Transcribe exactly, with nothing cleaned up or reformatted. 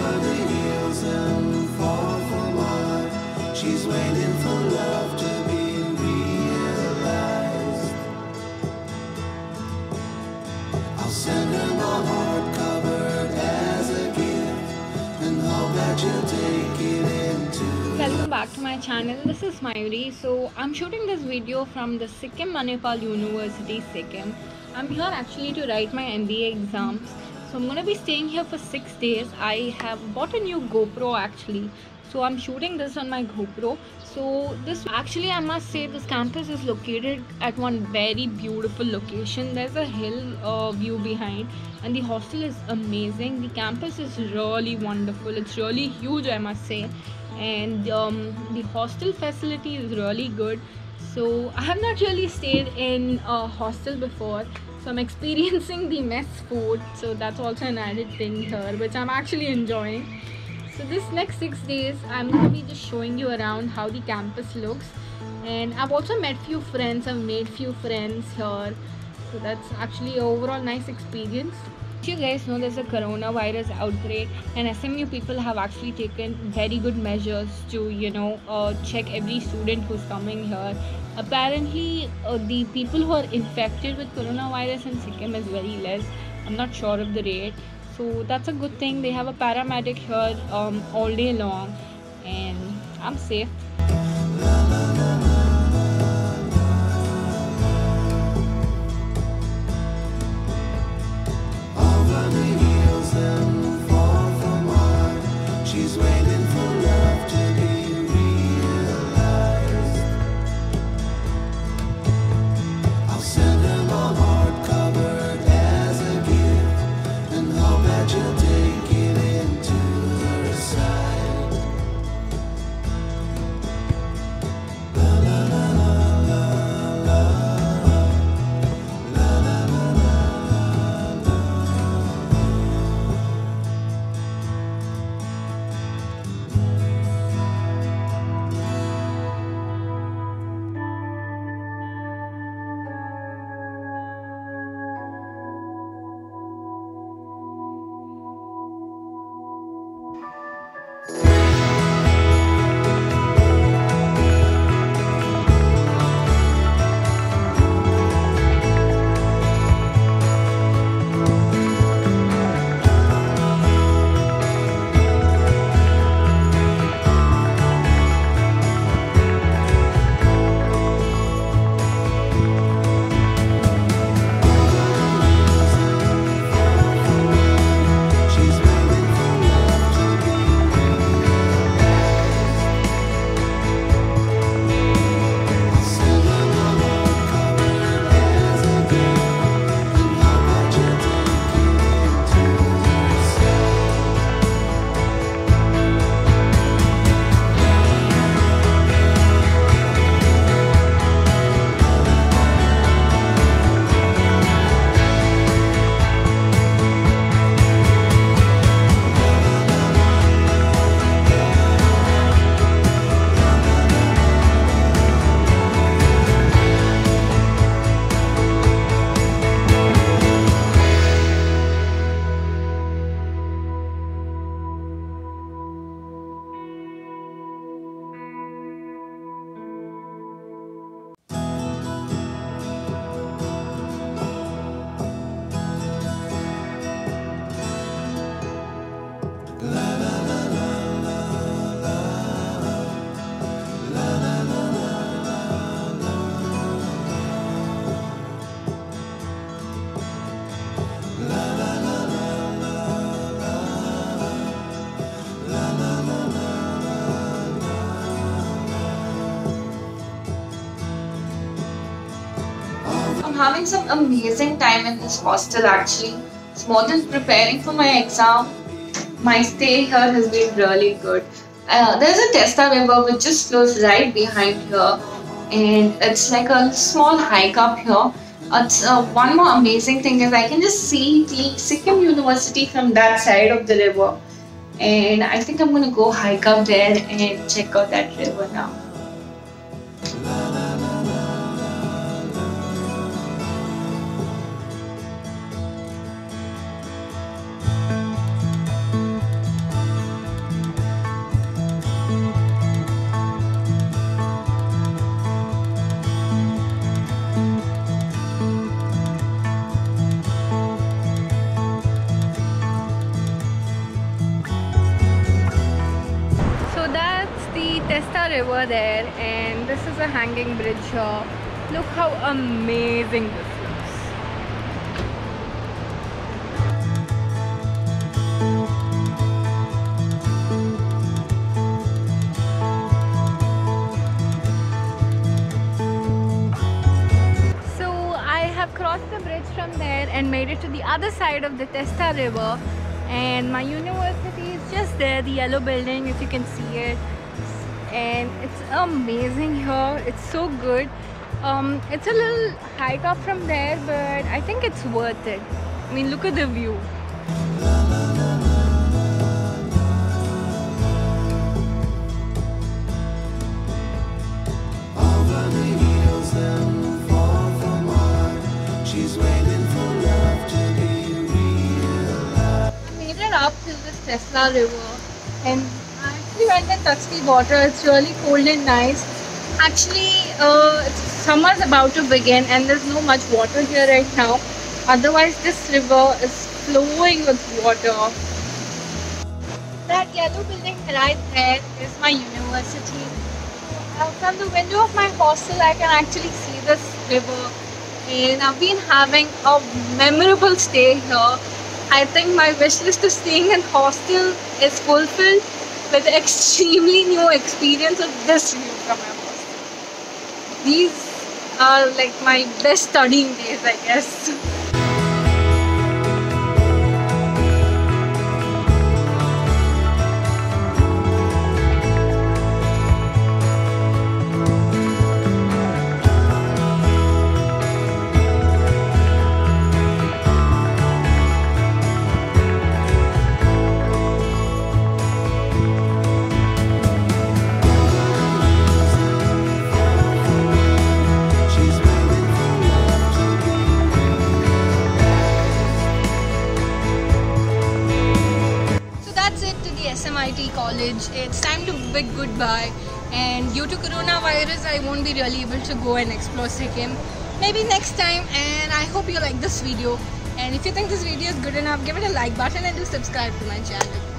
over the hills and far from mine. She's waiting for love to be realized. I'll send her my heart covered as a gift and hope that you'll take it into. Welcome back to my channel. This is Mayuri. So I'm shooting this video from the Sikkim Manipal University, Sikkim. I'm here actually to write my M B A exams. So I'm gonna be staying here for six days. I have bought a new GoPro actually. So I'm shooting this on my GoPro. So this actually, I must say, this campus is located at one very beautiful location. There's a hill uh, view behind, and the hostel is amazing. The campus is really wonderful. It's really huge, I must say, and um, the hostel facility is really good. So I have not really stayed in a hostel before, so I'm experiencing the mess food, so that's also an added thing here, which I'm actually enjoying. So this next six days I'm going to be just showing you around how the campus looks, and I've also met few friends. I've made few friends here, so that's actually an overall nice experience. You guys know there's a coronavirus outbreak, and S M U people have actually taken very good measures to, you know, uh, check every student who's coming here. Apparently, uh, the people who are infected with coronavirus in Sikkim is very less. I'm not sure of the rate, so that's a good thing. They have a paramedic here um, all day long, and I'm safe. She's waiting for love to be realized. I'll send her my heart covered as a gift and hope that you'll take it into her side. La la la la la la la la la la la. I'm having some amazing time in this hostel actually. It's more than preparing for my exam. My stay here has been really good. Uh, there's a Testa river which just flows right behind here, and it's like a small hike up here. It's, uh, one more amazing thing is I can just see the Sikkim University from that side of the river, and I think I'm gonna go hike up there and check out that river now. river there, and this is a hanging bridge here. Look how amazing this looks. So I have crossed the bridge from there and made it to the other side of the Testa river, and my university is just there, the yellow building, if you can see it. And it's amazing here, it's so good. Um, it's a little hike up from there, but I think it's worth it. I mean, look at the view. Over the hills and far from her, she's waiting for love to be realized. I made it up to this Tesla river, and I actually went and touched the water. It's really cold and nice. Actually, uh, it's, summer's about to begin and there's no much water here right now. Otherwise, this river is flowing with water. That yellow building right there is my university. Uh, from the window of my hostel, I can actually see this river. And I've been having a memorable stay here. I think my wish list of staying in hostel is fulfilled with the extremely new experience of this view from my hostel. These are like my best studying days, I guess. S M I T college. It's time to bid goodbye, and due to coronavirus I won't be really able to go and explore Sikkim. Maybe next time, and I hope you like this video, and if you think this video is good enough, give it a like button and do subscribe to my channel.